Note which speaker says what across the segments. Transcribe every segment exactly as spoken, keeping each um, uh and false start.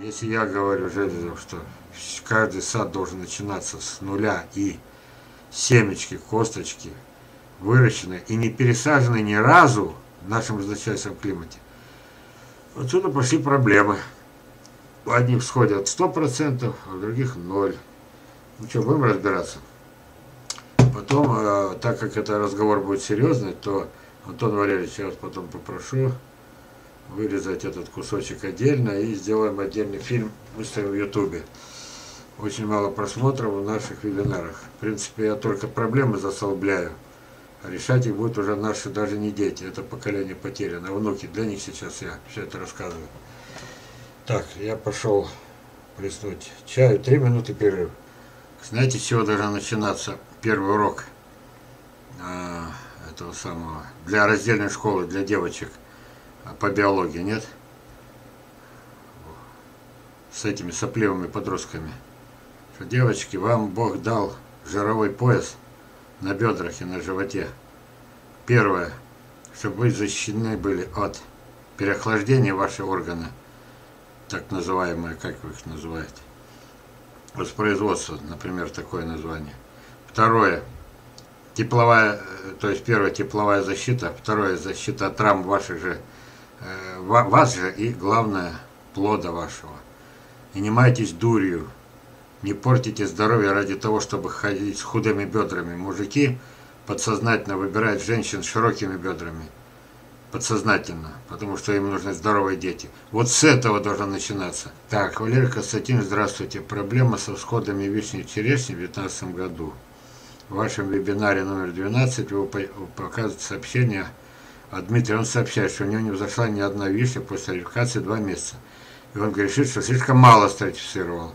Speaker 1: Если я говорю Железов, что каждый сад должен начинаться с нуля и семечки, косточки выращены и не пересажены ни разу в нашем изначальном климате, отсюда пошли проблемы. У одних всходят сто процентов, а у других ноль. Ну что, будем разбираться? Потом, э, так как это разговор будет серьезный, то, Антон Валерьевич, я вас потом попрошу вырезать этот кусочек отдельно и сделаем отдельный фильм, выставим в Ютубе. Очень мало просмотров в наших вебинарах. В принципе, я только проблемы засолбляю, а решать их будут уже наши даже не дети, это поколение потеряно, а внуки. Для них сейчас я все это рассказываю. Так, я пошел плеснуть чаю, три минуты перерыв. Знаете, с чего должен начинаться первый урок а, этого самого, для раздельной школы, для девочек по биологии, нет? С этими сопливыми подростками. Что, девочки, вам Бог дал жировой пояс на бедрах и на животе. Первое, чтобы вы защищены были от переохлаждения ваших органов, так называемые, как вы их называете, воспроизводство, например, такое название. Второе, тепловая, то есть первая тепловая защита, второе, защита от травм ваших же, э, вас же и, главное, плода вашего. И не майтесь дурью, не портите здоровье ради того, чтобы ходить с худыми бедрами. Мужики подсознательно выбирают женщин с широкими бедрами. Подсознательно, потому что им нужны здоровые дети. Вот с этого должно начинаться. Так, Валерий Константинович, здравствуйте. Проблема со всходами вишни и черешни в две тысячи девятнадцатом году. В вашем вебинаре номер двенадцать вы показываете сообщение от Дмитрия. Он сообщает, что у него не взошла ни одна вишня после релокации два месяца. И он грешит, что слишком мало стратифицировал.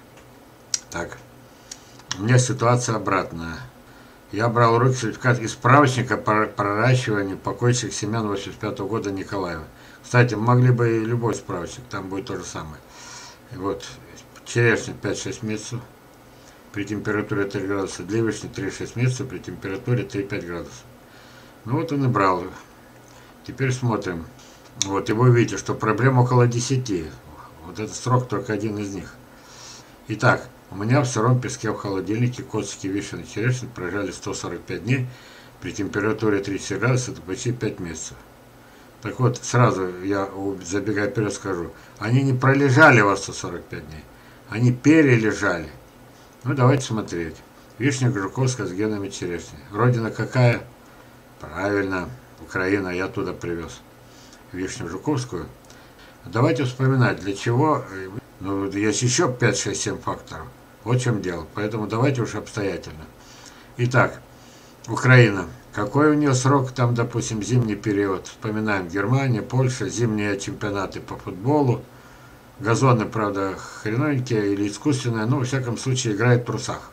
Speaker 1: Так, у меня ситуация обратная. Я брал в руки сертификат из справочника по проращиванию покойных семян восемьдесят пятого года Николаева. Кстати, могли бы и любой справочник, там будет то же самое. И вот, черешня пять-шесть месяцев при температуре три градуса, для вишни три-шесть месяцев при температуре три-пять градусов. Ну вот он и брал. Теперь смотрим. Вот, и вы видите, что проблем около десяти. Вот этот срок только один из них. Итак, у меня в сыром песке в холодильнике косточки вишен и черешни пролежали сто сорок пять дней при температуре тридцать градусов, это почти пять месяцев. Так вот, сразу я, забегая вперед, скажу, они не пролежали у вас сто сорок пять дней, они перележали. Ну, давайте смотреть. Вишня Жуковская с генами черешни. Родина какая? Правильно, Украина, я оттуда привез вишню Жуковскую. Давайте вспоминать, для чего. Ну, есть еще пять-шесть-семь факторов. Вот в чем дело. Поэтому давайте уж обстоятельно. Итак, Украина. Какой у нее срок, там, допустим, зимний период? Вспоминаем Германия, Польша, зимние чемпионаты по футболу. Газоны, правда, хреновенькие или искусственные, но, во всяком случае, играют в трусах.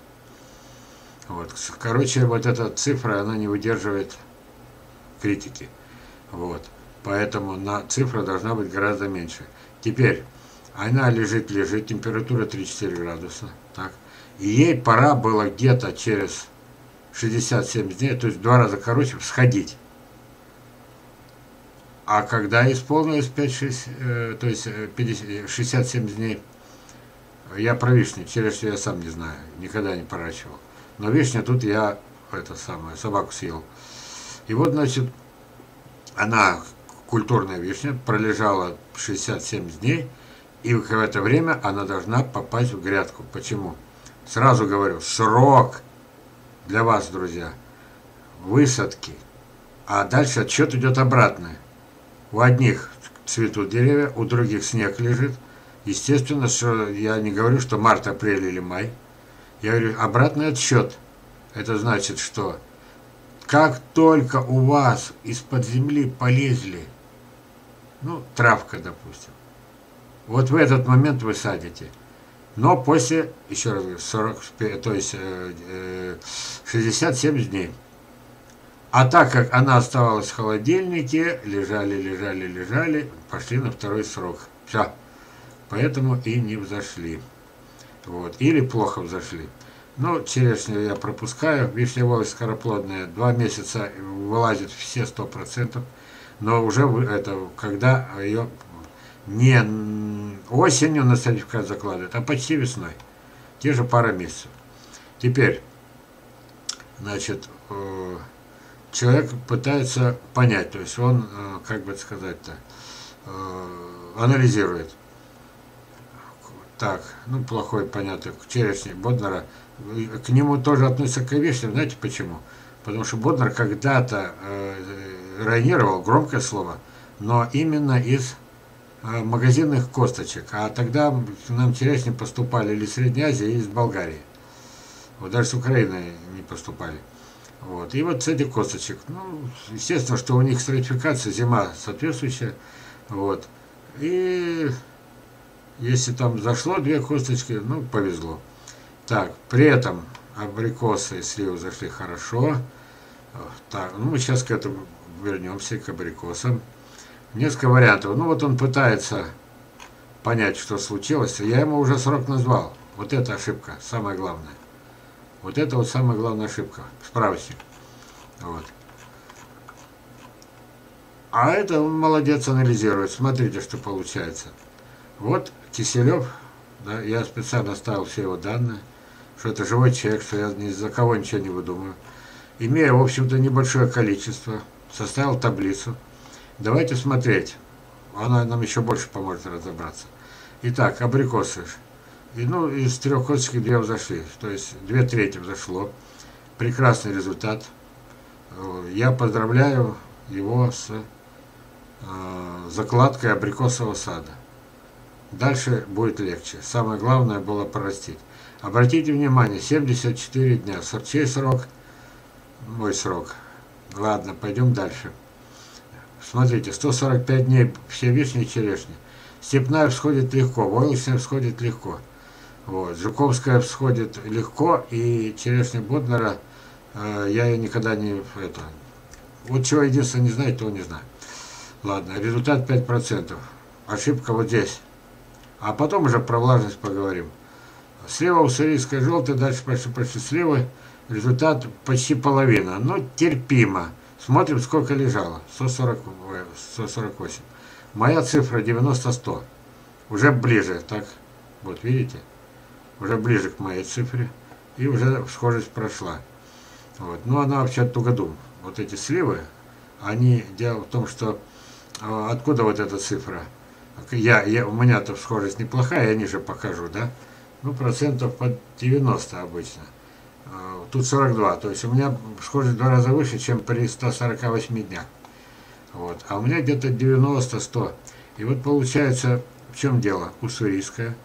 Speaker 1: Вот. Короче, вот эта цифра, она не выдерживает критики. Вот. Поэтому на, цифра должна быть гораздо меньше. Теперь, она лежит, лежит, температура три-четыре градуса. Так. И ей пора было где-то через шестьдесят семь дней, то есть в два раза короче, всходить. А когда исполнилось пять-шесть, э, то есть пятьдесят, шестьдесят семь дней, я про вишню, черешню я сам не знаю, никогда не проращивал. Но вишня тут я, это самое, собаку съел. И вот, значит, она, культурная вишня, пролежала шестьдесят семь дней, и в это время она должна попасть в грядку. Почему? Сразу говорю, срок для вас, друзья, высадки. А дальше отсчет идет обратный. У одних цветут деревья, у других снег лежит. Естественно, что я не говорю, что март, апрель или май. Я говорю, обратный отсчет. Это значит, что как только у вас из-под земли полезли, ну, травка, допустим, вот в этот момент вы садите. Но после, еще раз говорю, сорок, то есть шестьдесят семь дней. А так как она оставалась в холодильнике, лежали, лежали, лежали, пошли на второй срок. Все. Поэтому и не взошли. Вот. Или плохо взошли. Ну, черешню я пропускаю. Вишневая скороплодная два месяца вылазит все сто процентов. Но уже это, когда ее не осенью на сертификат закладывают, а почти весной. Те же пара месяцев. Теперь, значит, э, человек пытается понять, то есть он, э, как бы сказать-то, э, анализирует. Так, ну, плохой, понятно, к черешне Боднера. К нему тоже относятся к вишне, знаете почему? Потому что Боднер когда-то э, районировал, громкое слово, но именно из э, магазинных косточек. А тогда к нам черешни поступали или из Средней Азии, или из Болгарии. Вот даже с Украины не поступали. Вот. И вот с этих косточек, ну, естественно, что у них стратификация, зима соответствующая. Вот. И если там зашло две косточки, ну, повезло. Так, при этом абрикосы и сливы зашли хорошо. Так, ну мы сейчас к этому вернемся, к абрикосам. Несколько вариантов. Ну вот он пытается понять, что случилось. Я ему уже срок назвал. Вот это ошибка, самое главное. Вот это вот самая главная ошибка. Справочник. Вот. А это он молодец, анализирует. Смотрите, что получается. Вот Киселев, да, я специально ставил все его данные, что это живой человек, что я ни за кого ничего не выдумаю. Имея, в общем-то, небольшое количество, составил таблицу. Давайте смотреть. Она нам еще больше поможет разобраться. Итак, абрикосы. И, ну, из трех косточек две взошли, то есть две трети взошло. Прекрасный результат. Я поздравляю его с э, закладкой абрикосового сада. Дальше будет легче. Самое главное было прорастить. Обратите внимание, семьдесят четыре дня. Чей срок? Мой срок. Ладно, пойдем дальше. Смотрите, сто сорок пять дней все вишни и черешни. Степная всходит легко, войлочная всходит легко. Вот. Жуковская всходит легко, и черешня Боднера э, я ее никогда не... Это, вот чего единственное не знаю, того не знаю. Ладно, результат пять процентов. Ошибка вот здесь. А потом уже про влажность поговорим. Слева уссурийская желтая, дальше пошли, пошли сливы. Результат почти половина. Но терпимо. Смотрим, сколько лежало. сто сорок, сто сорок восемь. Моя цифра девяносто сто. Уже ближе. Так, вот видите? Уже ближе к моей цифре. И уже схожесть прошла. Вот. Ну, она вообще тугодум. Вот эти сливы, они, дело в том, что откуда вот эта цифра? Я, я, у меня-то схожесть неплохая, я ниже покажу, да? Ну, процентов под девяносто обычно. Тут сорок два, то есть у меня схожесть в два раза выше, чем при ста сорока восьми днях. Вот. А у меня где-то девяносто-сто. И вот получается, в чем дело? Уссурийская.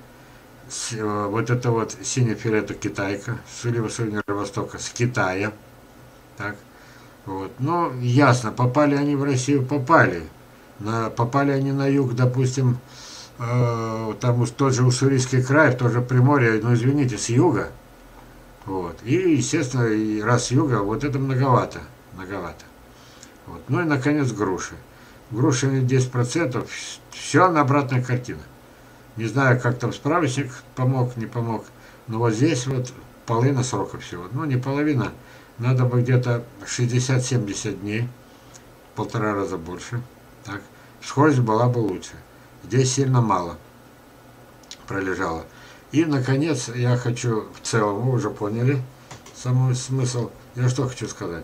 Speaker 1: Вот это вот сине-фиолетовая китайка, слива Среднего Востока с Китая. Так. Вот. Ну, ясно, попали они в Россию, попали. На, попали они на юг, допустим, э, там тот же Уссурийский край, в то же Приморье, ну, извините, с юга. Вот. И, естественно, и раз с юга, вот это многовато. Многовато. Вот. Ну и, наконец, груши. Груши десять процентов, все на обратная картина. Не знаю, как там справочник помог, не помог, но вот здесь вот половина срока всего. Ну, не половина, надо бы где-то шестьдесят-семьдесят дней, полтора раза больше. Так. Схожесть была бы лучше. Здесь сильно мало пролежало. И, наконец, я хочу в целом, вы уже поняли самый смысл. Я что хочу сказать?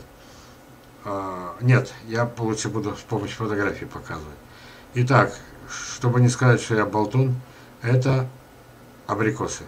Speaker 1: А, нет, я лучше буду с помощью фотографии показывать. Итак, чтобы не сказать, что я болтун, это абрикосы.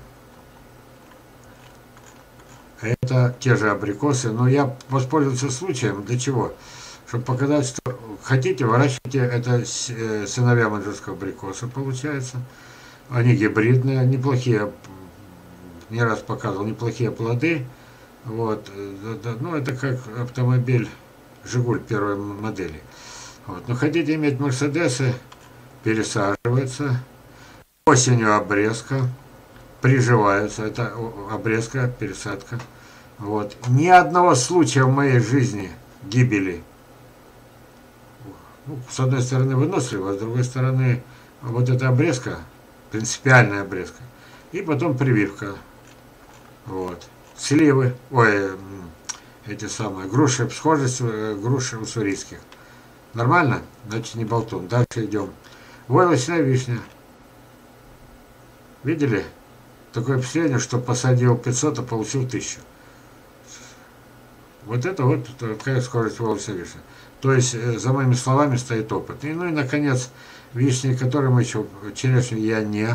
Speaker 1: Это те же абрикосы, но я воспользовался случаем. Для чего? Чтобы показать, что хотите, выращивайте, это сыновья маньчжурского абрикоса, получается. Они гибридные, неплохие, не раз показывал, неплохие плоды. Вот. Ну, это как автомобиль Жигуль первой модели. Вот. Но хотите иметь Мерседесы, пересаживается. Осенью обрезка, приживаются. Это обрезка, пересадка. Вот. Ни одного случая в моей жизни гибели. Ну, с одной стороны выносливо, а с другой стороны вот эта обрезка, принципиальная обрезка, и потом прививка. Вот. Сливы, ой, эти самые, груши, схожесть груши уссурийских. Нормально? Значит, не болтун. Дальше идем. Войлочная вишня. Видели? Такое впечатление, что посадил пятьсот, а получил тысячу. Вот это вот такая скорость волоса вишни. То есть, э, за моими словами стоит опыт. И, ну и, наконец, вишни, которые мы еще, черешню я не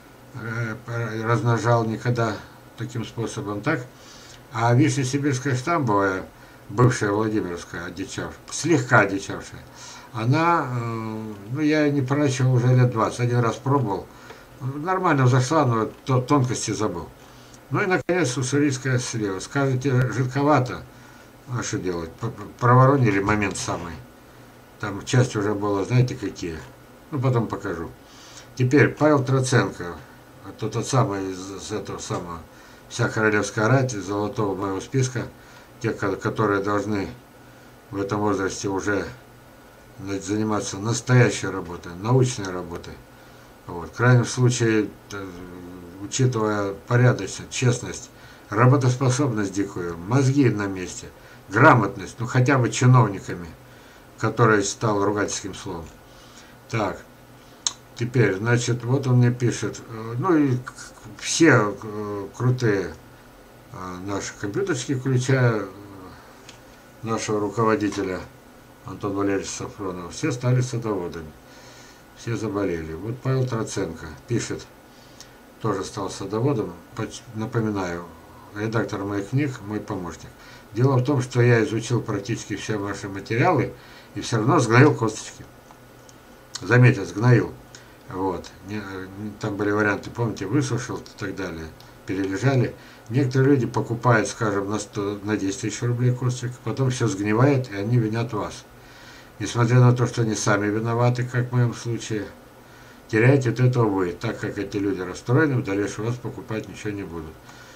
Speaker 1: э, размножал никогда таким способом, так? А вишня сибирская штамбовая, бывшая Владимировская, одичавшая, слегка одичавшая, она, э, ну я не проращивал уже лет двадцать, один раз пробовал, нормально взошла, но то, тонкости забыл. Ну и, наконец, уссурийская слева. Скажете, жидковато, а что делать? Проворонили момент самый. Там часть уже была, знаете, какие. Ну, потом покажу. Теперь Павел Троценко, тот, тот самый из, из этого самого, вся королевская рать, из золотого моего списка, те, которые должны в этом возрасте уже заниматься настоящей работой, научной работой. Вот. В крайнем случае, учитывая порядочность, честность, работоспособность дикую, мозги на месте, грамотность, ну хотя бы чиновниками, который стал ругательским словом. Так, теперь, значит, вот он мне пишет, ну и все крутые наши компьютерщики, включая нашего руководителя Антона Валерьевича Сафронова, все стали садоводами. Все заболели. Вот Павел Троценко пишет, тоже стал садоводом. Напоминаю, редактор моих книг, мой помощник. Дело в том, что я изучил практически все ваши материалы и все равно сгноил косточки. Заметьте, сгноил. Вот. Там были варианты, помните, высушил и так далее. Перележали. Некоторые люди покупают, скажем, на, сто, на десять тысяч рублей косточек, потом все сгнивает, и они винят вас. Несмотря на то, что они сами виноваты, как в моем случае, теряете от этого вы, так как эти люди расстроены, в дальнейшем вас покупать ничего не будут.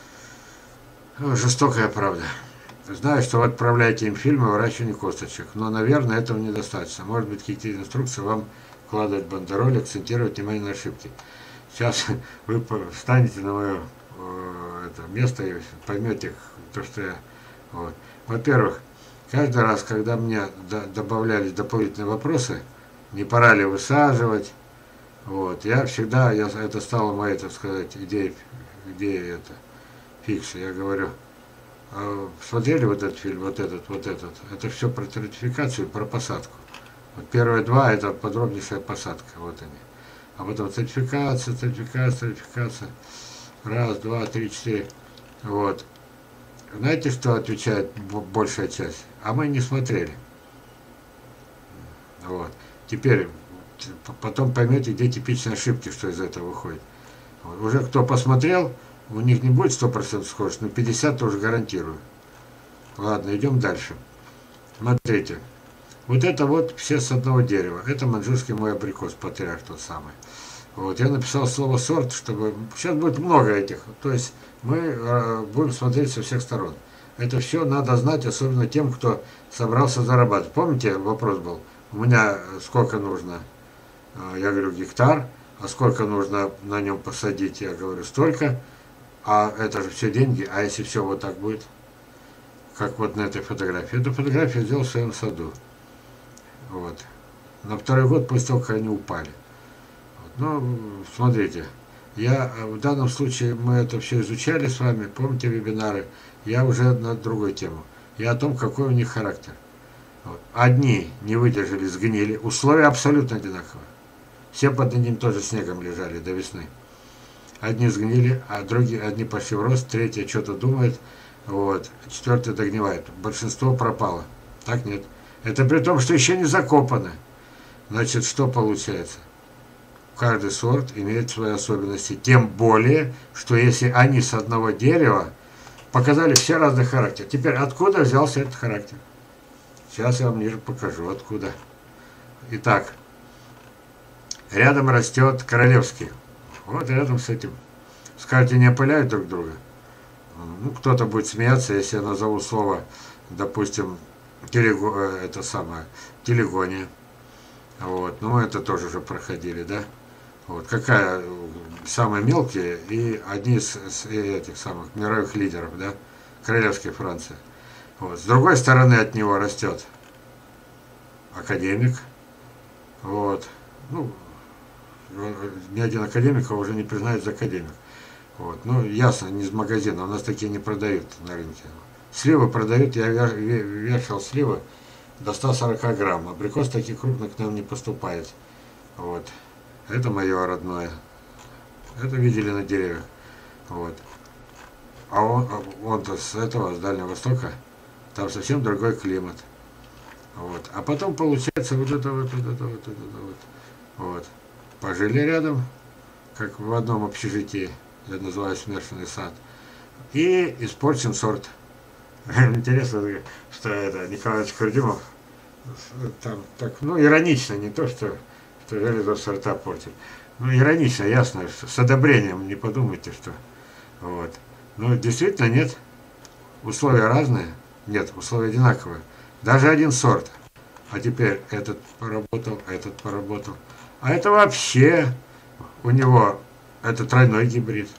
Speaker 1: Жестокая правда. Знаю, что вы отправляете им фильмы о выращивании косточек, но, наверное, этого недостаточно. Может быть, какие-то инструкции вам вкладывать в бандероли, акцентировать внимание на ошибки. Сейчас вы встанете на мое это, место и поймете то, что я... Вот. Во-первых, каждый раз, когда мне добавлялись дополнительные вопросы, не пора ли высаживать, вот, я всегда, я, это стало моей, так сказать, идеей, идеей это, фикса. Я говорю, а смотрели вот этот фильм, вот этот, вот этот, это все про стратификацию, про посадку. Вот первые два, это подробнейшая посадка, вот они. А потом стратификация, стратификация, стратификация, раз, два, три, четыре, вот. Знаете, что отвечает большая часть? А мы не смотрели. Вот. Теперь, потом поймете, где типичные ошибки, что из этого выходит. Вот. Уже кто посмотрел, у них не будет сто процентов скорость, но пятьдесят тоже гарантирую. Ладно, идем дальше. Смотрите. Вот это вот все с одного дерева. Это маньчжурский мой абрикос, патриарх тот самый. Вот, я написал слово сорт, чтобы... Сейчас будет много этих. То есть мы э, будем смотреть со всех сторон. Это все надо знать, особенно тем, кто собрался зарабатывать. Помните, вопрос был, у меня сколько нужно? Я говорю, гектар. А сколько нужно на нем посадить? Я говорю, столько. А это же все деньги. А если все вот так будет? Как вот на этой фотографии. Эту фотографию я сделал в своем саду. Вот. На второй год, после того, как они упали. Ну, смотрите, я в данном случае, мы это все изучали с вами, помните вебинары, я уже на другую тему. Я о том, какой у них характер. Вот. Одни не выдержали, сгнили, условия абсолютно одинаковые. Все под одним тоже снегом лежали до весны. Одни сгнили, а другие, одни пошли в рост, третьи что-то думают, вот, четвертый догнивает. Большинство пропало. Так нет. Это при том, что еще не закопано. Значит, что получается? Каждый сорт имеет свои особенности, тем более, что если они с одного дерева показали все разный характер. Теперь, откуда взялся этот характер? Сейчас я вам ниже покажу, откуда. Итак, рядом растет королевский. Вот рядом с этим. Скажете, не опыляют друг друга? Ну, кто-то будет смеяться, если я назову слово, допустим, телего, это самое, телегония. Вот, ну, это тоже уже проходили, да? Вот, какая самые мелкие и одни из, из этих самых мировых лидеров, да, королевской Франции. Вот. С другой стороны от него растет академик, вот, ну, Он, ни один академик его уже не признает за академик. Вот. Ну, ясно, не из магазина, у нас такие не продают на рынке. Сливы продают, я вешал сливы до ста сорока грамм. Абрикос таких крупных к нам не поступает. Вот. Это мое родное. Это видели на деревьях. Вот. А он, он-то с этого, с Дальнего Востока, там совсем другой климат. Вот. А потом получается вот это вот, вот это вот, вот это вот. Вот. Пожили рядом, как в одном общежитии, я называю смешанный сад, и испорчен сорт. Интересно, что это Николай Курдюмов там так, ну, иронично, не то, что, что Железов сорта портит. Ну, иронично, ясно, что с одобрением, не подумайте, что. Вот. Но действительно нет. Условия разные. Нет, условия одинаковые. Даже один сорт. А теперь этот поработал, этот поработал. А это вообще у него, это тройной гибрид.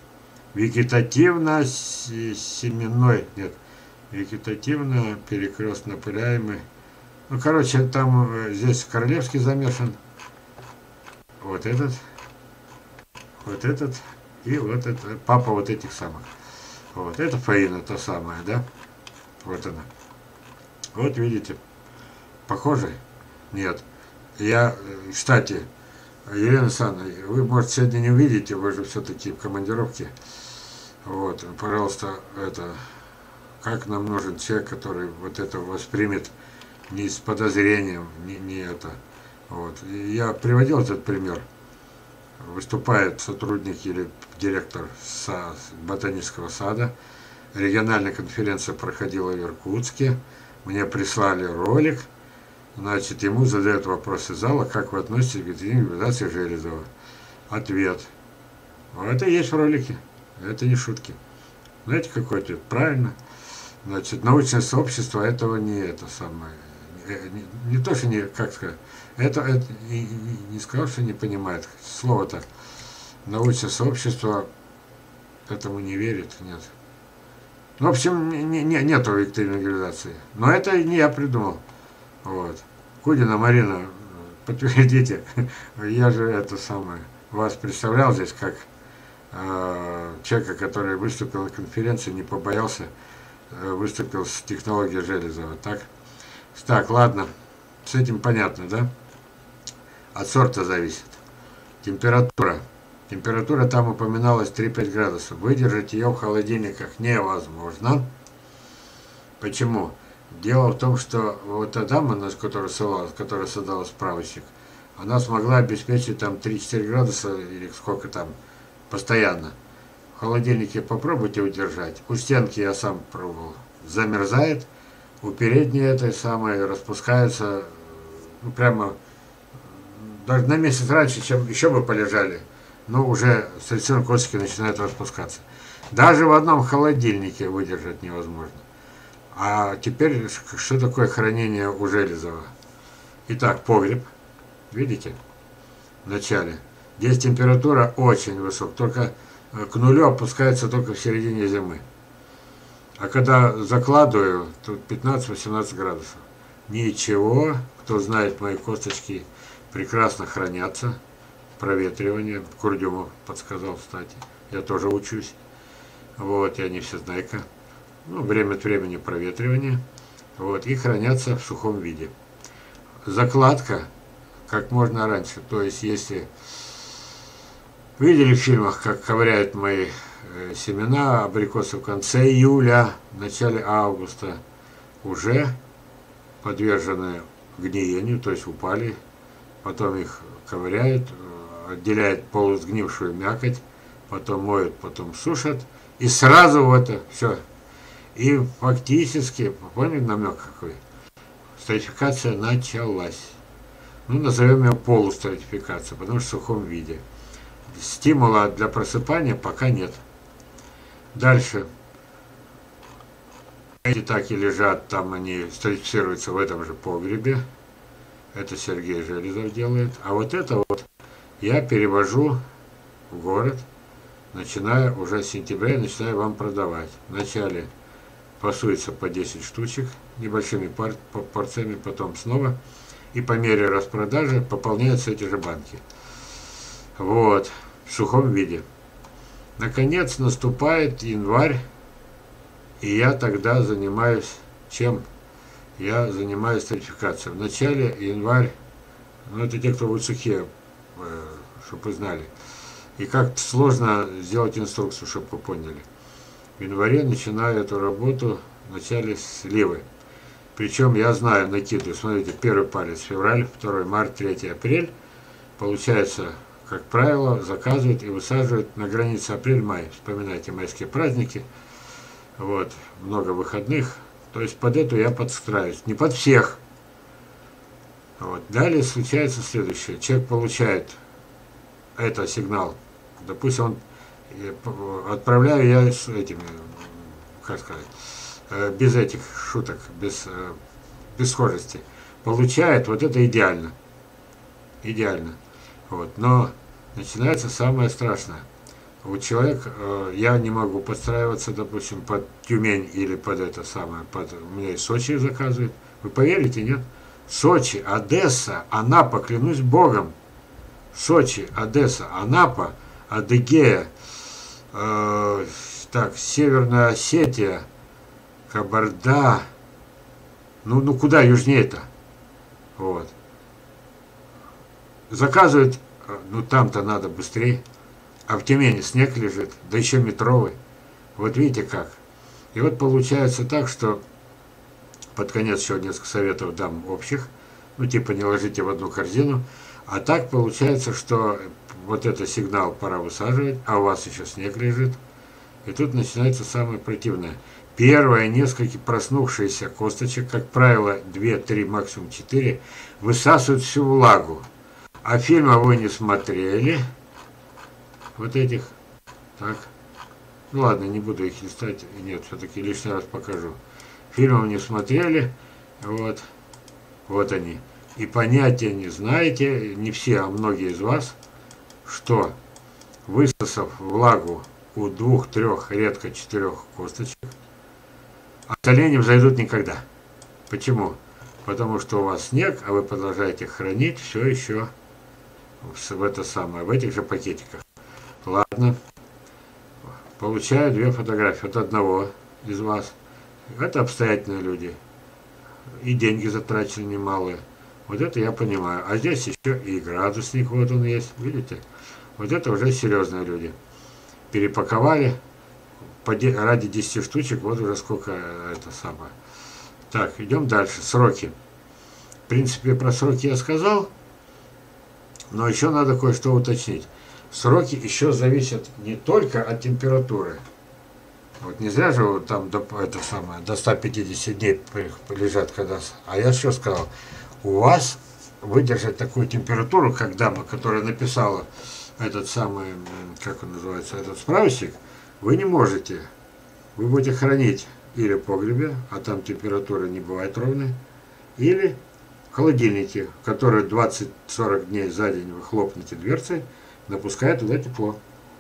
Speaker 1: Вегетативно-семенной, нет, вегетативно-перекрестно пыляемый. Ну, короче, там здесь Королевский замешан. Вот этот, вот этот и вот этот, папа вот этих самых. Вот, это Фаина, та самая, да? Вот она. Вот видите, похожий? Нет. Я, кстати, Елена Александровна, вы, может, сегодня не увидите, вы же все-таки в командировке. Вот, пожалуйста, это, как нам нужен человек, который вот это воспримет не с подозрением, не, не это. Вот. Я приводил этот пример. Выступает сотрудник или директор са, ботанического сада. Региональная конференция проходила в Иркутске. Мне прислали ролик. Значит, ему задают вопрос из зала, как вы относитесь к гибридизации Железова. Ответ. Это и есть в ролике. Это не шутки. Знаете, какой ответ? Правильно. Значит, научное сообщество этого не это самое. Не, не то, что не, как сказать, это, это не, не сказал, что не понимает. Слово-то. Научное сообщество этому не верит, нет. Ну, в общем, не, не, нету викторинной гибридизации. Но это не я придумал. Вот. Кудина Марина, подтвердите, я же это самое, вас представлял здесь как э, человека, который выступил на конференции, не побоялся, э, выступил с технологией Железова, так? Так, ладно, с этим понятно, да? От сорта зависит. Температура. Температура там упоминалась три-пять градусов. Выдержать ее в холодильниках невозможно. Почему? Дело в том, что вот та дама, которая ссылалась, которая создала справочник, она смогла обеспечить там три-четыре градуса или сколько там постоянно. В холодильнике попробуйте удержать. У стенки я сам пробовал. Замерзает. У передней этой самой распускаются, ну, прямо даже на месяц раньше, чем еще бы полежали. Но уже сельдерные косточки начинают распускаться. Даже в одном холодильнике выдержать невозможно. А теперь, что такое хранение у Железова? Итак, погреб. Видите? В начале. Здесь температура очень высокая. Только к нулю опускается только в середине зимы. А когда закладываю, тут пятнадцать-восемнадцать градусов. Ничего. Кто знает, мои косточки прекрасно хранятся. Проветривание. Курдюмов подсказал, кстати. Я тоже учусь. Вот, я не всезнайка. Ну, время от времени проветривание. Вот, и хранятся в сухом виде. Закладка как можно раньше. То есть, если видели в фильмах, как ковыряют мои э, семена, абрикосы в конце июля, в начале августа уже подвержены гниению, то есть упали. Потом их ковыряют, отделяют полусгнившую мякоть, потом моют, потом сушат. И сразу вот это все. И фактически, поняли намек какой? Стратификация началась. Ну, назовем ее полустратификация, потому что в сухом виде. Стимула для просыпания пока нет. Дальше. Эти так и лежат, там они стратифицируются в этом же погребе. Это Сергей Железов делает. А вот это вот я перевожу в город, начиная уже с сентября, начинаю вам продавать. Вначале фасуется по десять штучек небольшими пар порциями, потом снова. И по мере распродажи пополняются эти же банки. Вот, в сухом виде. Наконец наступает январь, и я тогда занимаюсь чем? Я занимаюсь сертификацией. В начале январь, ну это те, кто будут сухие, э, чтобы вы знали. И как сложно сделать инструкцию, чтобы вы поняли. В январе начинаю эту работу в начале сливы. Причем я знаю, накидываю, смотрите, первый палец февраль, второй март, третий апрель. Получается, как правило, заказывают и высаживают на границе апрель-май. Вспоминайте майские праздники. Вот, много выходных. То есть под эту я подстраиваюсь. Не под всех. Вот. Далее случается следующее. Человек получает это сигнал. Допустим, он отправляю я с этими, как сказать, без этих шуток, без, без схожести. Получает, вот это идеально. Идеально. Вот. Но начинается самое страшное. У человека, я не могу подстраиваться, допустим, под Тюмень или под это самое, под, у меня из Сочи заказывают. Вы поверите, нет? Сочи, Одесса, Анапа, клянусь Богом. Сочи, Одесса, Анапа, Адыгея, э, так, Северная Осетия, Кабарда. Ну, ну куда южнее-то? Вот. Заказывают, ну там-то надо быстрее. А в Тюмени снег лежит, да еще метровый. Вот видите как. И вот получается так, что под конец еще несколько советов дам общих. Ну типа не ложите в одну корзину. А так получается, что вот это сигнал пора высаживать, а у вас еще снег лежит. И тут начинается самое противное. Первые несколько проснувшиеся косточек, как правило, две-три, максимум четыре, высасывают всю влагу. А фильма вы не смотрели. Вот этих. Так. Ну ладно, не буду их листать. Нет, все-таки лишний раз покажу. Фильмов не смотрели. Вот. Вот они. И понятия не знаете, не все, а многие из вас, что высосав влагу у двух, трех, редко четырех косточек, остальные не взойдут никогда. Почему? Потому что у вас снег, а вы продолжаете хранить все еще в это самое, в этих же пакетиках. Ладно. Получаю две фотографии от одного из вас. Это обстоятельные люди. И деньги затрачены немалые. Вот это я понимаю. А здесь еще и градусник, вот он есть, видите? Вот это уже серьезные люди. Перепаковали ради десяти штучек, вот уже сколько это самое. Так, идем дальше. Сроки. В принципе, про сроки я сказал, но еще надо кое-что уточнить. Сроки еще зависят не только от температуры. Вот не зря же вот там до, это самое, до ста пятидесяти дней лежат, когда... А я что сказал? У вас выдержать такую температуру, как дама, которая написала этот самый, как он называется, этот справочник, вы не можете. Вы будете хранить или в погребе, а там температура не бывает ровной, или в холодильнике, который двадцать-сорок дней за день вы хлопнете дверцей, допускает туда тепло.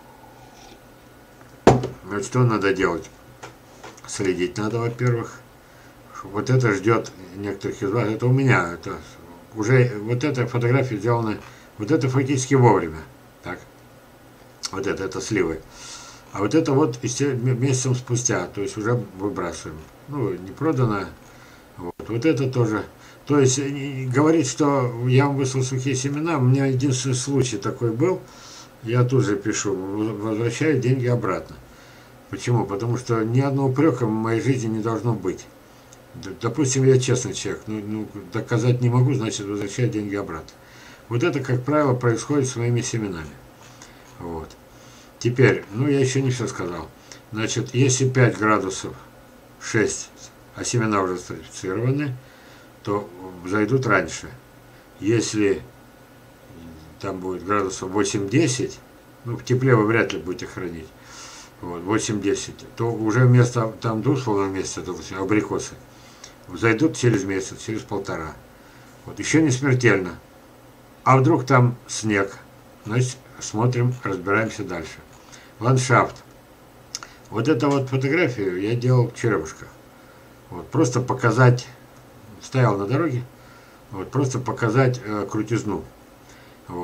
Speaker 1: Значит, что надо делать? Следить надо, во-первых. Вот это ждет некоторых из вас. Это у меня. Это уже вот эта фотография сделана, вот это фактически вовремя. Так. Вот это, это сливы. А вот это вот месяцем спустя, то есть уже выбрасываем. Ну, не продано. Вот, вот это тоже. То есть говорить, что я вам выслал сухие семена, у меня единственный случай такой был. Я тут же пишу, возвращаю деньги обратно. Почему? Потому что ни одного упрека в моей жизни не должно быть. Допустим, я честный человек, ну, ну, доказать не могу, значит, возвращаю деньги обратно. Вот это, как правило, происходит с моими семенами. Вот. Теперь, ну, я еще не все сказал. Значит, если пять градусов, шесть, а семена уже сертифицированы, то зайдут раньше. Если там будет градусов восемь-десять, ну, в тепле вы вряд ли будете хранить, вот, восемь-десять, то уже вместо там двухсловного месяца, допустим, абрикосы, зайдут через месяц, через полтора. Вот, еще не смертельно. А вдруг там снег? Значит, смотрим, разбираемся дальше. Ландшафт. Вот эту вот фотографию я делал в Черемушках. Вот, просто показать, стоял на дороге, вот, просто показать э, крутизну. Вот.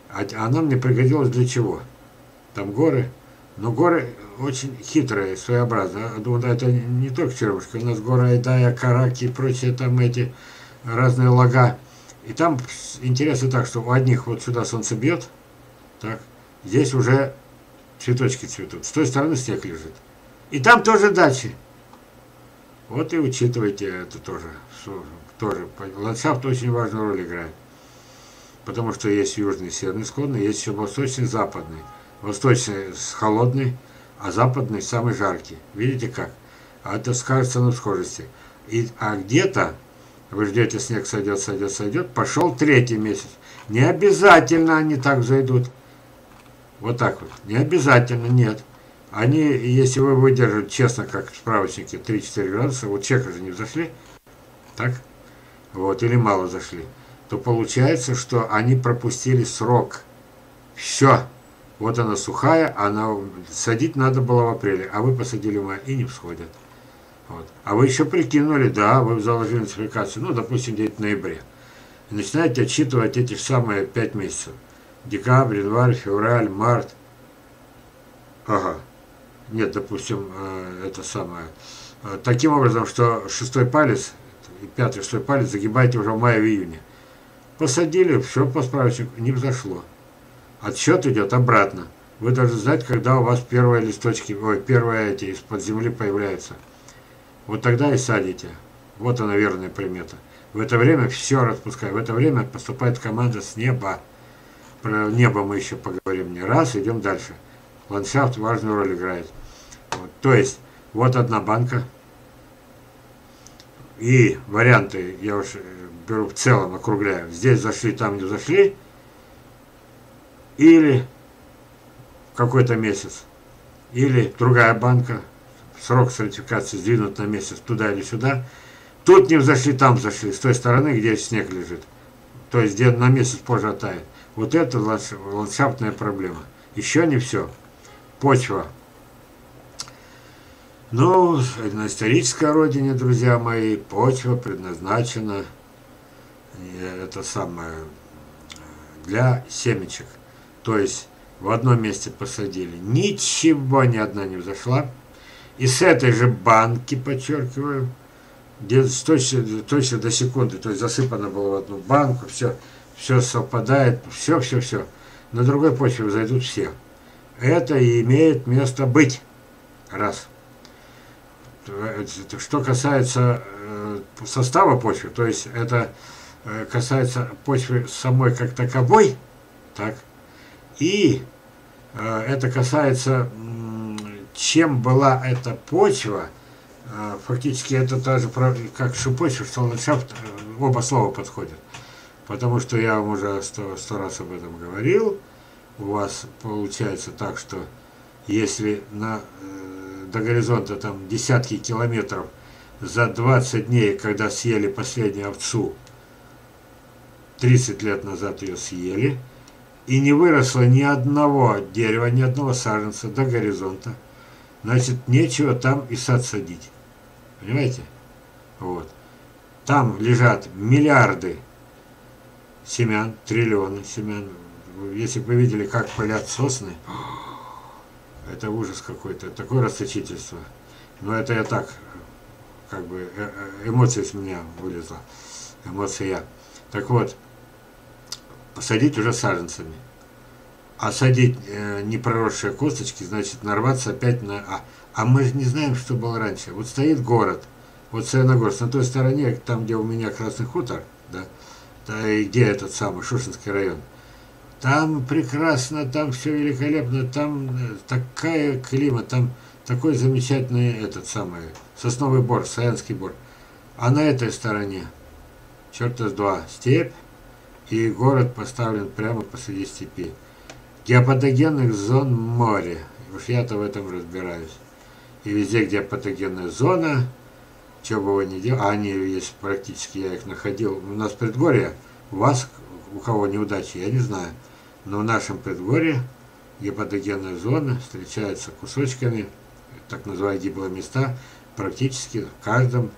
Speaker 1: А она мне пригодилась для чего? Там горы. Но горы очень хитрые, своеобразные. Это не только Черемушка. У нас горы Айдая, Караки и прочие там эти разные лага. И там интересно так, что у одних вот сюда солнце бьет, так, здесь уже цветочки цветут. С той стороны снег лежит. И там тоже дачи. Вот и учитывайте это тоже. тоже. Ландшафт очень важную роль играет. Потому что есть южный и северный склоны, есть еще восточный и западный. Восточный холодный, а западный самый жаркий. Видите как? А это скажется на схожести. И, а где-то, вы ждете, снег сойдет, сойдет, сойдет, пошел третий месяц. Не обязательно они так зайдут. Вот так вот. Не обязательно, нет. Они, если вы выдержите, честно, как в справочнике, три-четыре градуса, вот чека же не взошли, так? Вот, или мало зашли, то получается, что они пропустили срок. Все. Вот она сухая, она садить надо было в апреле, а вы посадили в мае и не всходят. Вот. А вы еще прикинули, да, вы заложили нотификацию, ну, допустим, где-то в ноябре. И начинаете отчитывать эти самые пять месяцев. Декабрь, январь, февраль, март. Ага. Нет, допустим, это самое. Таким образом, что шестой палец, пятый, шестой палец загибаете уже в мае, в июне. Посадили, все по справочнику, не взошло. Отсчет идет обратно. Вы должны знать, когда у вас первые листочки, ой, первые эти из-под земли появляются. Вот тогда и садите. Вот она верная примета. В это время все распускаем. В это время поступает команда с неба. Про небо мы еще поговорим не раз, идем дальше. Ландшафт важную роль играет. Вот. То есть, вот одна банка. И варианты, я уж беру в целом, округляю. Здесь зашли, там не зашли. Или какой-то месяц. Или другая банка. Срок сертификации сдвинут на месяц туда или сюда. Тут не взошли, там зашли. С той стороны, где снег лежит. То есть, где на месяц позже оттает. Вот это ландшафтная проблема. Еще не все. Почва. Ну, на исторической родине, друзья мои, почва предназначена это самое для семечек. То есть в одном месте посадили, ничего ни одна не взошла. И с этой же банки, подчеркиваю, где точно, точно до секунды, то есть засыпано было в одну банку, все, все совпадает, все, все, все. На другой почве зайдут все. Это и имеет место быть. Раз. Что касается состава почвы, то есть это касается почвы самой как таковой, так, и это касается, чем была эта почва, фактически это тоже как что почва, что ландшафт, оба слова подходят. Потому что я вам уже сто, сто раз об этом говорил. У вас получается так, что если на, э, до горизонта там десятки километров за двадцать дней, когда съели последнюю овцу, тридцать лет назад ее съели, и не выросло ни одного дерева, ни одного саженца до горизонта, значит, нечего там и сад садить. Понимаете? Вот. Там лежат миллиарды семян, триллионы семян. Если бы вы видели, как пылят сосны, это ужас какой-то, такое расточительство. Но это я так, как бы, эмоция с меня вылезла, эмоция. Так вот, посадить уже саженцами. А садить э, не проросшие косточки, значит нарваться опять на... А, а мы же не знаем, что было раньше. Вот стоит город, вот Саяногорск, на той стороне, там, где у меня Красный хутор, да, да, и где этот самый Шушинский район. Там прекрасно, там все великолепно, там такая климат, там такой замечательный этот самый сосновый бор, Саянский бор. А на этой стороне, черта с два, степь, и город поставлен прямо посреди степи. Геопатогенных зон море, уж я-то в этом разбираюсь. И везде, где патогенная зона, что бы вы ни делали, а они есть практически, я их находил, у нас предгорье, у вас, у кого неудачи, я не знаю. Но в нашем предгорье гепатогенная зона встречается кусочками, так называемые гиблые места, практически в каждом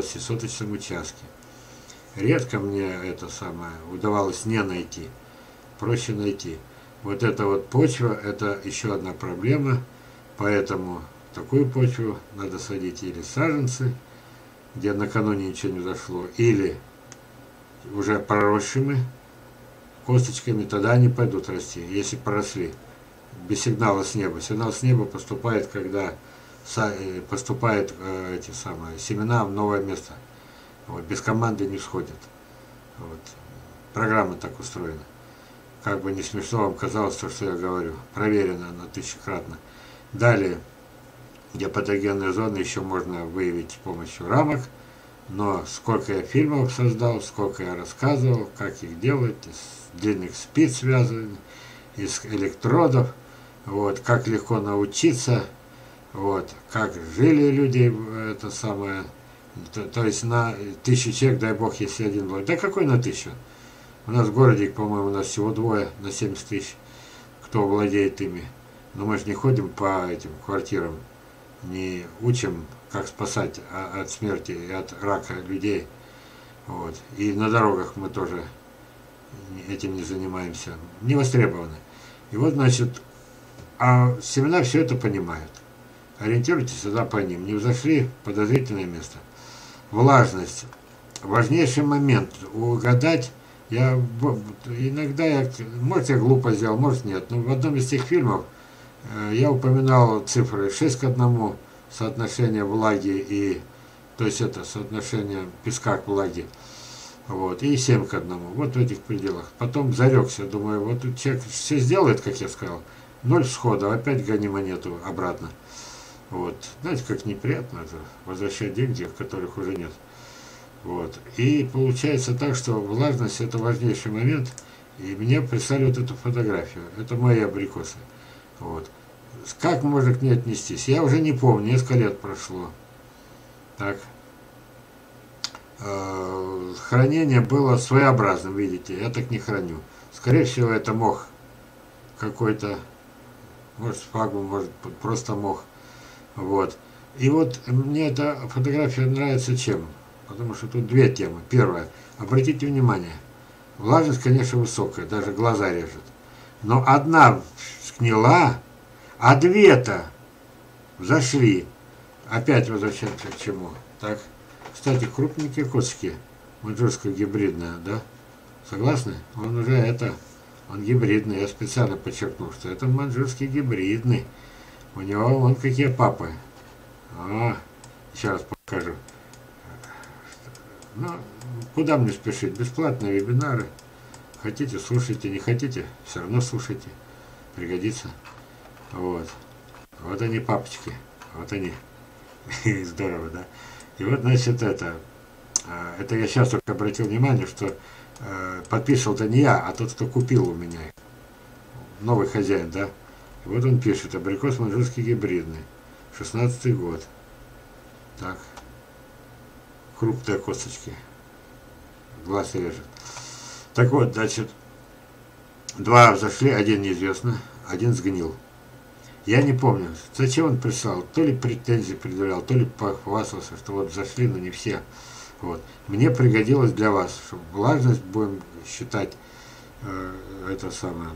Speaker 1: десяти-двадцатисоточном участке. Редко мне это самое удавалось не найти. проще найти. Вот эта вот почва, это еще одна проблема, поэтому такую почву надо садить или саженцы, где накануне ничего не зашло, или уже проросшими косточками, тогда они пойдут расти, если проросли, без сигнала с неба. Сигнал с неба поступает, когда поступают э, эти самые семена в новое место. Вот, без команды не всходят. Вот. Программа так устроена. Как бы не смешно вам казалось то, что я говорю. Проверено на тысячекратно. Далее, где патогенные зоны еще можно выявить с помощью рамок. Но сколько я фильмов создал, сколько я рассказывал, как их делать, из длинных спиц связаны, из электродов. Вот, как легко научиться. Вот, как жили люди, это самое, то, то есть на тысячу человек, дай бог, если один был. Да какой на тысячу? У нас в городе, по-моему, у нас всего двое на семьдесят тысяч, кто владеет ими. Но мы же не ходим по этим квартирам, не учим, как спасать от смерти и от рака людей. Вот. И на дорогах мы тоже этим не занимаемся, не востребованы. И вот, значит, а семена все это понимают. Ориентируйтесь всегда по ним. Не взошли в подозрительное место. Влажность. Важнейший момент. Угадать. Я иногда, я, может, я глупо сделал, может, нет. Но в одном из тех фильмов э, я упоминал цифры шесть к одному, соотношение влаги и, то есть это соотношение песка к влаге. Вот, и семь к одному. Вот в этих пределах. Потом зарекся. Думаю, вот человек все сделает, как я сказал. Ноль всхода, опять гони монету обратно. Вот. Знаете, как неприятно это, возвращать деньги, которых уже нет. Вот. И получается так, что влажность это важнейший момент. И мне прислали вот эту фотографию. Это мои абрикосы. Вот. Как можно к ней отнестись? Я уже не помню, несколько лет прошло. Так. Хранение было своеобразным, видите. Я так не храню. Скорее всего, это мох какой-то. Может, спагу, может, просто мох. Вот. И вот мне эта фотография нравится чем? Потому что тут две темы. Первая. Обратите внимание. Влажность, конечно, высокая. Даже глаза режет. Но одна сгнила, а две-то взошли. Опять возвращаемся к чему? Так. Кстати, крупненькие косточки. Маньчжурская гибридная, да? Согласны? Он уже это... Он гибридный. Я специально подчеркнул, что это маньчжурский гибридный. У него вон какие папы. А, еще раз покажу. Ну, куда мне спешить? Бесплатные вебинары. Хотите, слушайте. Не хотите, все равно слушайте. Пригодится. Вот. Вот они, папочки. Вот они. Здорово, да? И вот, значит, это. Это я сейчас только обратил внимание, что подписывал-то не я, а тот, кто купил у меня. Новый хозяин, да? И вот он пишет, абрикос маньчжурский гибридный, шестнадцатый год. Так, крупные косточки, глаз режет. Так вот, значит, два взошли, один неизвестно, один сгнил. Я не помню, зачем он прислал, то ли претензии предъявлял, то ли похвастался, что вот взошли, но не все. Вот. Мне пригодилось для вас, чтобы влажность будем считать, э, это самое,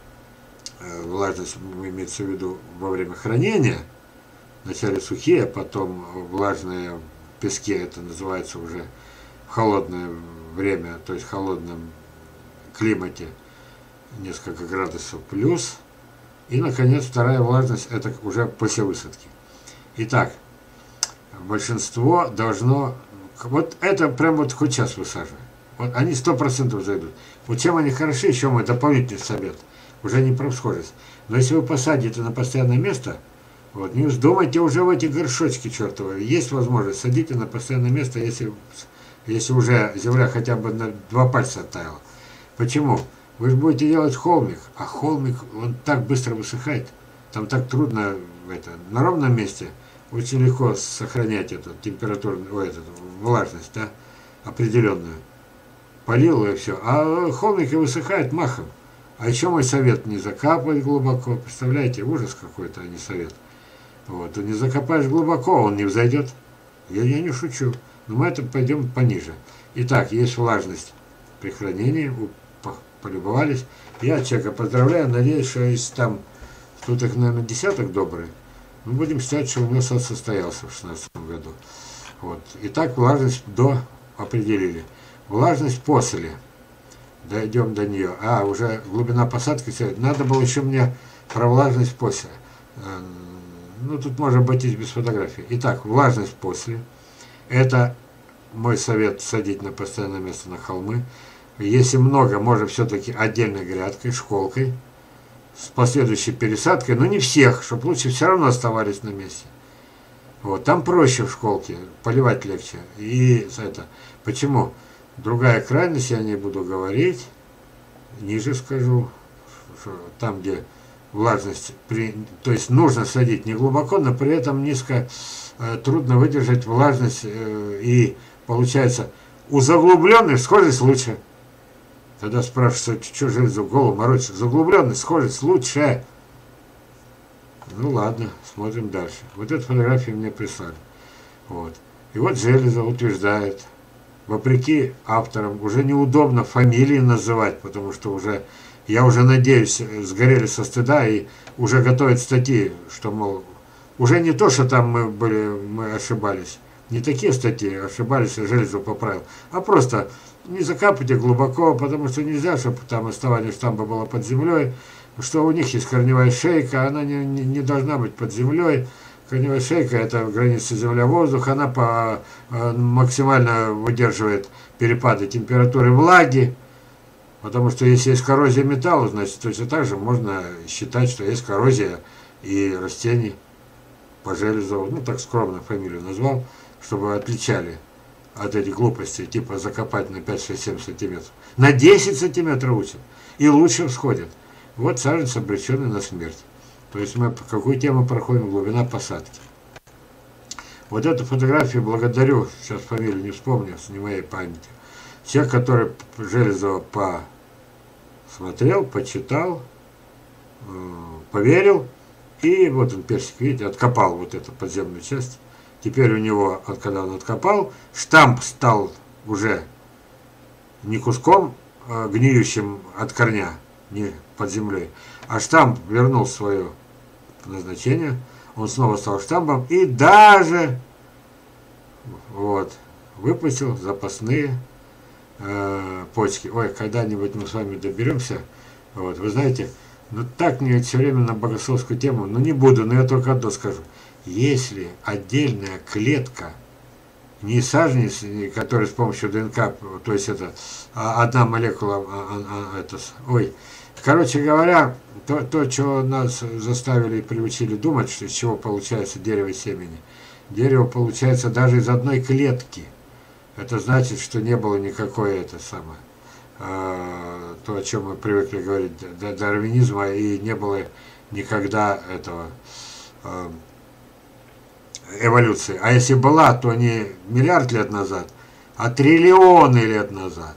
Speaker 1: э, влажность имеется в виду во время хранения, вначале сухие, а потом влажные в песке, это называется уже в холодное время, то есть в холодном климате, несколько градусов плюс. И, наконец, вторая влажность, это уже после высадки. Итак, большинство должно... Вот это прям вот хоть сейчас высаживаю. Вот они сто процентов зайдут. Вот чем они хороши, еще мой дополнительный совет. Уже не про всхожесть. Но если вы посадите на постоянное место, вот, не вздумайте уже в эти горшочки чертовы. Есть возможность, садите на постоянное место, если, если уже земля хотя бы на два пальца оттаяла. Почему? Вы же будете делать холмик, а холмик, он так быстро высыхает. Там так трудно это, на ровном месте. Очень легко сохранять эту температуру, ой, эту влажность, да, определенную. Полил и все. А холмики высыхают махом. А еще мой совет, не закапывать глубоко. Представляете, ужас какой-то, а не совет. Вот. И не закопаешь глубоко, он не взойдет. Я, я не шучу. Но мы это пойдем пониже. Итак, есть влажность при хранении. полюбовались. Я человека поздравляю, надеюсь, что если там, тут их, наверное, десяток добрый, мы будем считать, что у него сад состоялся в шестнадцатом году. Вот. Итак, влажность до определили. Влажность после. Дойдем до нее. А, уже глубина посадки. Надо было еще мне про влажность после. Ну, тут можно обойтись без фотографии. Итак, влажность после. Это мой совет садить на постоянное место на холмы. Если много, можно все-таки отдельной грядкой, школкой, с последующей пересадкой, но не всех, чтобы лучше все равно оставались на месте. Вот, там проще в школке, поливать легче. И это, почему? Другая крайность, я не буду говорить, ниже скажу, что там, где влажность, при, то есть нужно садить не глубоко, но при этом низко, э, трудно выдержать влажность, э, и получается, у заглубленных схожесть лучше. Тогда спрашивают, что же за голову морочишь? Заглубленный схожесть лучше. Ну ладно, смотрим дальше. Вот эту фотографию мне прислали. Вот. И вот Железов утверждает, вопреки авторам, уже неудобно фамилии называть, потому что уже, я уже надеюсь, сгорели со стыда и уже готовят статьи, что, мол, уже не то, что там мы были, мы ошибались. Не такие статьи, ошибались, и Железов поправил, а просто не закапывайте глубоко, потому что нельзя, чтобы там основание штамба было под землей, что у них есть корневая шейка, она не, не, не должна быть под землей. Корневая шейка – это граница земля-воздух, она по, максимально выдерживает перепады температуры влаги, потому что если есть коррозия металла, значит точно так же можно считать, что есть коррозия и растений по Железову, ну так скромно фамилию назвал, чтобы отличали от этих глупостей, типа закопать на пять, шесть, семь сантиметров. На десять сантиметров учат. И лучше всходят. Вот саженец, обреченный на смерть. То есть мы по какую тему проходим? Глубина посадки. Вот эту фотографию благодарю, сейчас фамилию не вспомню, с не моей памяти. Тех, которые Железова посмотрел, почитал, поверил. И вот он, персик, видите, откопал вот эту подземную часть. Теперь у него, когда он откопал, штамп стал уже не куском э, гниющим от корня, не под землей, а штамп вернул свое назначение, он снова стал штампом и даже вот, выпустил запасные э, почки. Ой, когда-нибудь мы с вами доберемся. Вот, вы знаете, ну так мне все время на богословскую тему, ну не буду, но я только одно скажу. Если отдельная клетка, не саженец, который с помощью ДНК, то есть это одна молекула, а, а, это, ой, короче говоря, то, то, что нас заставили и приучили думать, что из чего получается дерево семени. Дерево получается даже из одной клетки. Это значит, что не было никакой, это самое, э, то, о чем мы привыкли говорить, дарвинизма, и не было никогда этого э, эволюции. А если была, то не миллиард лет назад, а триллионы лет назад.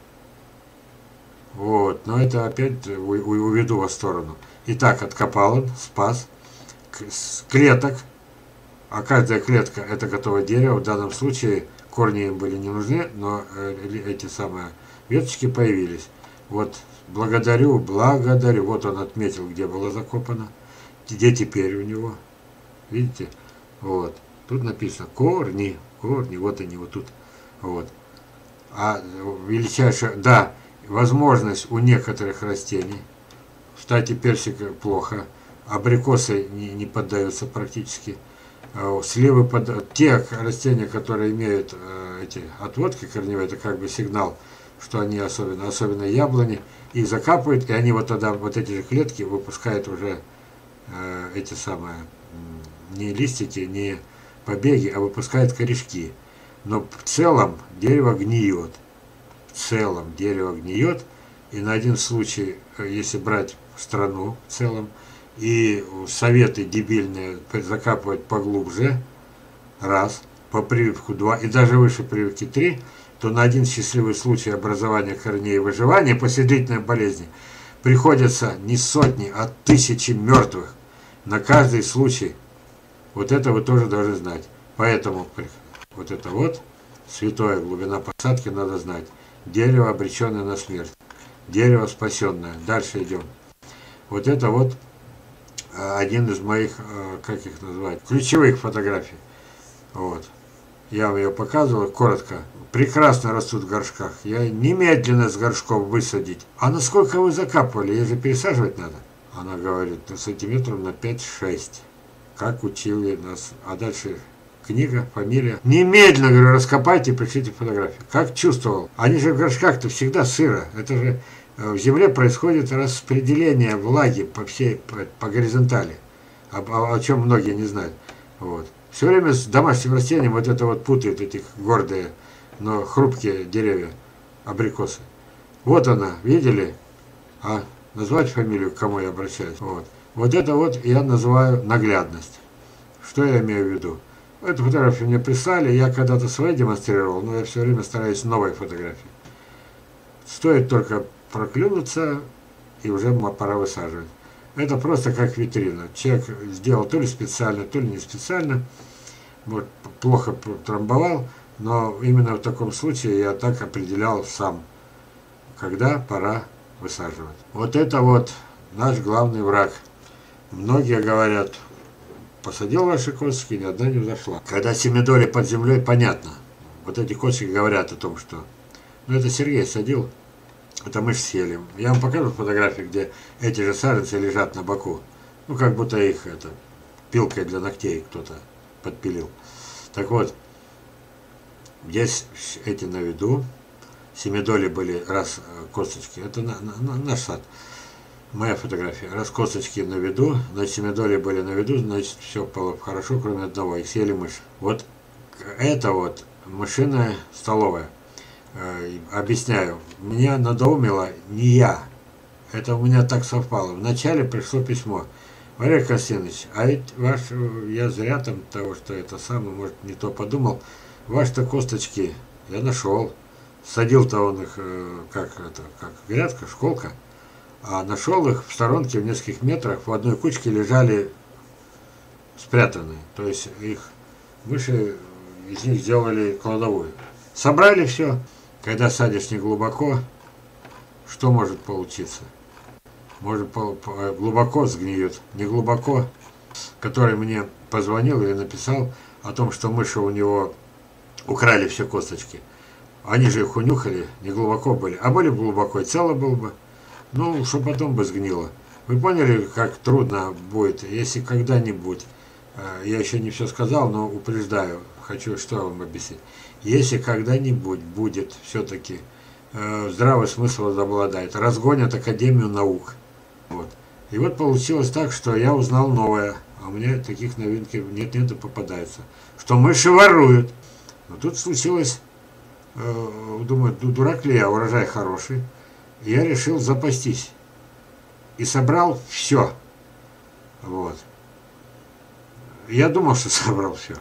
Speaker 1: Вот, но это опять уведу вас в сторону. Итак, откопал он, спас клеток, а каждая клетка это готовое дерево. В данном случае корни им были не нужны, но эти самые веточки появились. Вот, благодарю, благодарю. Вот он отметил, где было закопано, где теперь у него. Видите? Вот. Тут написано корни, корни, вот они, вот тут. Вот. А величайшая, да, возможность у некоторых растений, кстати, персик плохо, абрикосы не, не поддаются практически, сливы под... те растения, которые имеют э, эти отводки корневые, это как бы сигнал, что они особенно, особенно яблони, их закапывают, и они вот тогда, вот эти же клетки выпускают уже э, эти самые, не листики, не побеги, а выпускают корешки. Но в целом дерево гниет. В целом дерево гниет. И на один случай, если брать страну в целом, и советы дебильные закапывать поглубже, раз, по прививку два, и даже выше прививки три, то на один счастливый случай образования корней и выживания после длительной болезни приходится не сотни, а тысячи мертвых на каждый случай. Вот это вы тоже должны знать. Поэтому вот это вот, святое, глубина посадки надо знать. Дерево, обреченное на смерть. дерево спасенное. Дальше идем. Вот это вот один из моих, как их назвать, ключевых фотографий. Вот. Я вам ее показывал коротко. Прекрасно растут в горшках. Я немедленно с горшков высадить. А насколько вы закапывали? Ее же пересаживать надо. Она говорит, ну, сантиметров на пять-шесть. Как учили нас. А дальше книга, фамилия. Немедленно, говорю, раскопайте и пришлите фотографию. Как чувствовал. Они же в горшках-то всегда сыро. Это же в земле происходит распределение влаги по всей, по, по горизонтали. О, о, о чем многие не знают. Вот. Все время с домашним растением вот это вот путают этих гордые, но хрупкие деревья, абрикосы. Вот она, видели? А назвать фамилию, к кому я обращаюсь? Вот. Вот это вот я называю наглядность. Что я имею в виду? Эту фотографию мне прислали, я когда-то свои демонстрировал, но я все время стараюсь новой фотографии. Стоит только проклюнуться, и уже пора высаживать. Это просто как витрина. Человек сделал то ли специально, то ли не специально. Вот, плохо трамбовал, но именно в таком случае я так определял сам, когда пора высаживать. Вот это вот наш главный враг. Многие говорят, посадил ваши косточки, ни одна не взошла. Когда семидоли под землей, понятно. Вот эти косточки говорят о том, что... Ну, это Сергей садил, это мы же съели. Я вам покажу фотографии, где эти же саженцы лежат на боку. Ну, как будто их это, пилкой для ногтей кто-то подпилил. Так вот, здесь эти на виду. Семидоли были, раз косточки, это на, на, на, наш сад. Моя фотография. Раз косточки на виду, значит, семидоли были на виду, значит, все было хорошо, кроме одного. Их съели мыши. Вот это вот мышиная столовая. Э, объясняю. Меня надоумило не я. Это у меня так совпало. Вначале пришло письмо. Валерий Константинович, а ведь ваш, я зря там того, что это самое, может, не то подумал. Ваши-то косточки я нашел. Садил-то он их, как это, как грядка, школка. А нашел их в сторонке в нескольких метрах, в одной кучке лежали спрятанные. То есть их мыши из них сделали кладовую. Собрали все. Когда садишь не глубоко, что может получиться? Может глубоко сгниют. Не глубоко, который мне позвонил или написал о том, что мыши у него украли все косточки. Они же их унюхали, не глубоко были. А были бы глубоко, и цело было бы. Ну, что потом бы сгнило. Вы поняли, как трудно будет, если когда-нибудь, я еще не все сказал, но упреждаю, хочу что вам объяснить. Если когда-нибудь будет все-таки э, здравый смысл обладает, разгонят Академию наук. Вот. И вот получилось так, что я узнал новое, а у меня таких новинки нет-нет и попадаются, что мыши воруют. Но тут случилось, э, думаю, дурак ли я, урожай хороший. Я решил запастись. И собрал все. Вот. Я думал, что собрал все.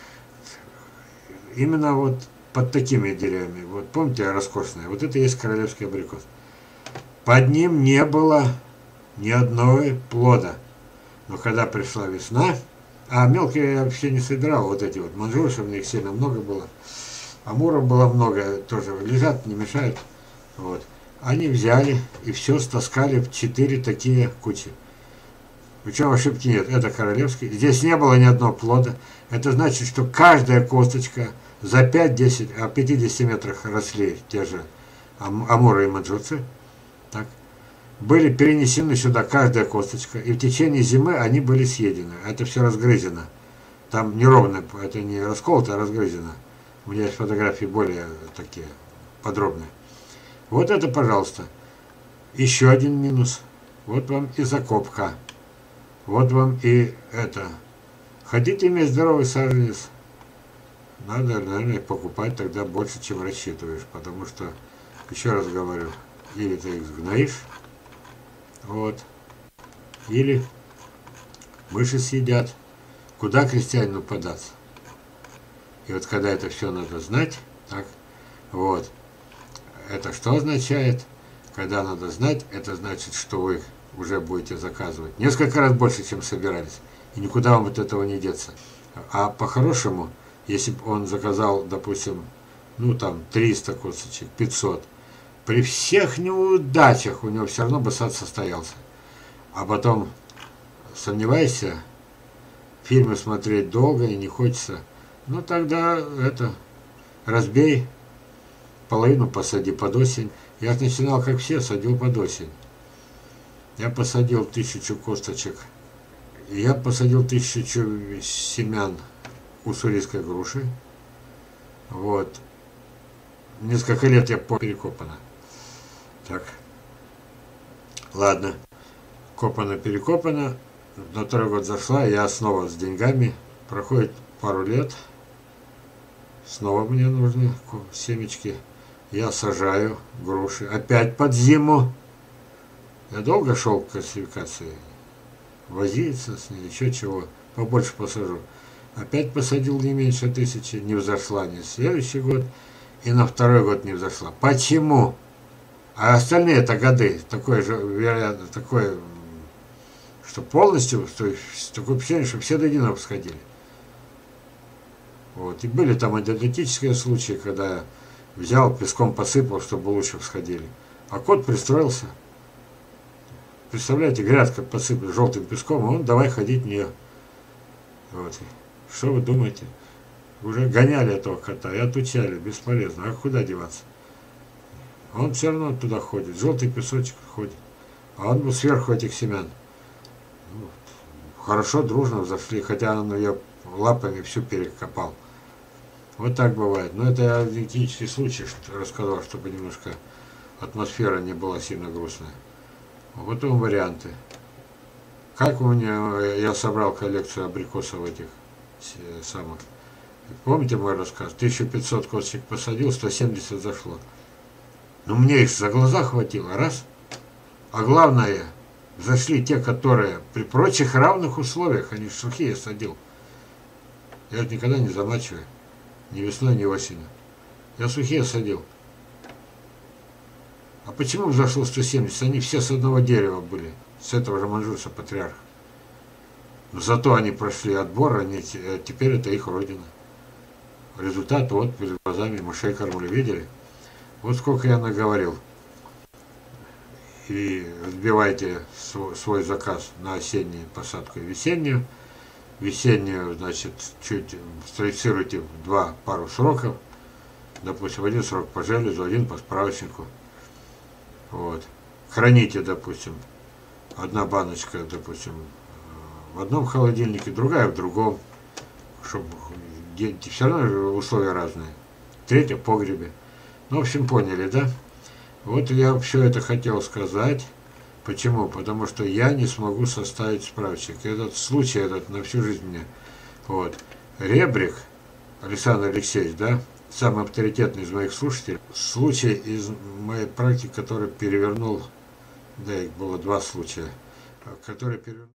Speaker 1: Именно вот под такими деревьями. Вот помните, роскошные? Вот это и есть королевский абрикос. Под ним не было ни одного плода. Но когда пришла весна, а мелкие я вообще не собирал, вот эти вот манжуры, у меня их сильно много было. Амуров было много, тоже лежат, не мешают. Вот. Они взяли и все стаскали в четыре такие кучи. Причем ошибки нет, это королевский. Здесь не было ни одного плода. Это значит, что каждая косточка за пять-десять, а в пятидесяти метрах росли те же амуры и манжурцы. Так. Были перенесены сюда каждая косточка, и в течение зимы они были съедены. Это все разгрызено. Там неровно, это не расколото, а разгрызено. У меня есть фотографии более такие подробные. Вот это, пожалуйста, еще один минус. Вот вам и закопка. Вот вам и это. Хотите иметь здоровый саженец? Надо, наверное, покупать тогда больше, чем рассчитываешь. Потому что, еще раз говорю, или ты их сгноишь, вот, или мыши съедят. Куда крестьянину податься? И вот когда это все надо знать, так, вот. Это что означает? Когда надо знать, это значит, что вы уже будете заказывать несколько раз больше, чем собирались. И никуда вам от этого не деться. А по-хорошему, если бы он заказал, допустим, ну там триста косточек, пятьсот, при всех неудачах у него все равно бы сад состоялся. А потом сомневаешься, фильмы смотреть долго и не хочется. Ну тогда это, разбей, половину посади под осень. Я начинал, как все, садил под осень. Я посадил тысячу косточек. Я посадил тысячу семян уссурийской груши. Вот. Несколько лет я по перекопано. Так. Ладно. Копано-перекопано. На второй год зашла, я снова с деньгами. Проходит пару лет. Снова мне нужны семечки. Я сажаю груши. Опять под зиму. Я долго шел к классификации. Возиться с ней, еще чего. Побольше посажу. Опять посадил не меньше тысячи. Не взошла ни следующий год. И на второй год не взошла. Почему? А остальные это годы. Такое же, вероятно, такое, что полностью, что, такое впечатление, что все до единого всходили. Вот. И были там анекдотические случаи, когда взял, песком посыпал, чтобы лучше всходили. А кот пристроился. Представляете, грядка посыпали желтым песком, а он давай ходить в нее. Вот. Что вы думаете? Уже гоняли этого кота и отучали, бесполезно. А куда деваться? Он все равно туда ходит, желтый песочек ходит. А он был сверху этих семян. Ну, хорошо, дружно взошли, хотя он ее лапами всю перекопал. Вот так бывает. Но это я критический случай что рассказал, чтобы немножко атмосфера не была сильно грустная. Вот вам варианты. Как у меня, я собрал коллекцию абрикосов этих самых. Помните мой рассказ? тысяча пятьсот косточек посадил, сто семьдесят зашло. Но мне их за глаза хватило, раз. А главное, зашли те, которые при прочих равных условиях, они сухие садил. Я их никогда не замачиваю. Ни весной, ни осенью. Я сухие садил. А почему взошло сто семьдесят? Они все с одного дерева были. С этого же манжурса патриарха. Но зато они прошли отбор, они, теперь это их родина. Результат вот перед глазами, мышей кормили, видели? Вот сколько я наговорил. И сбивайте свой, свой заказ на осеннюю посадку и весеннюю. Весеннюю, значит, чуть строицируйте в два пару сроков. Допустим, один срок по железу, один по справочнику. Вот. Храните, допустим, одна баночка, допустим, в одном холодильнике, другая в другом, чтобы все равно условия разные. Третья в погребе. Ну, в общем, поняли, да? Вот я все это хотел сказать. Почему? Потому что я не смогу составить справочник. Этот случай этот на всю жизнь мне. Вот. Ребрик, Александр Алексеевич, да? Самый авторитетный из моих слушателей. Случай из моей практики, который перевернул, да, их было два случая, который перевернул.